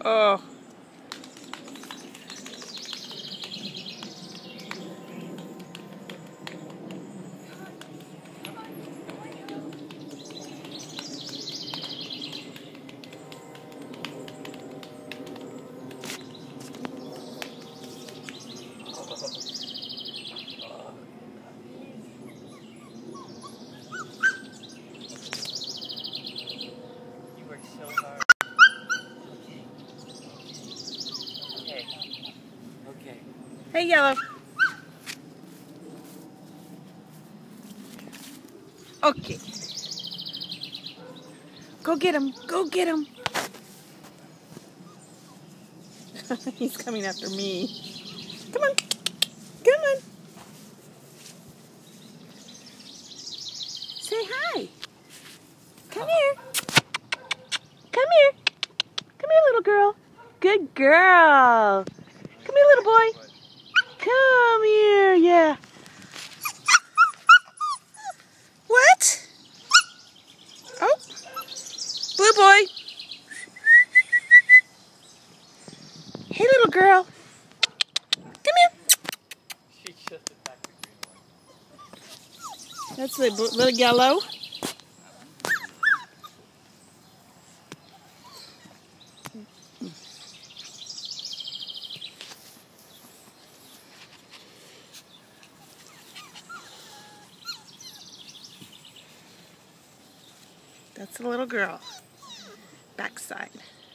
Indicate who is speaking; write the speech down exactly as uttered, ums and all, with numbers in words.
Speaker 1: Oh.
Speaker 2: So hard. Okay. Okay.
Speaker 1: Hey, Yellow. Okay. Go get him. Go get him. He's coming after me. Come on. Come on. Say hi. Come here. Come here. Come here, little girl. Good girl. Come here, little boy. Come here. Yeah. What? Oh. Blue boy. Hey, little girl. Come here.
Speaker 2: She just attacked the green one.
Speaker 1: That's the little yellow. That's the little girl. Backside.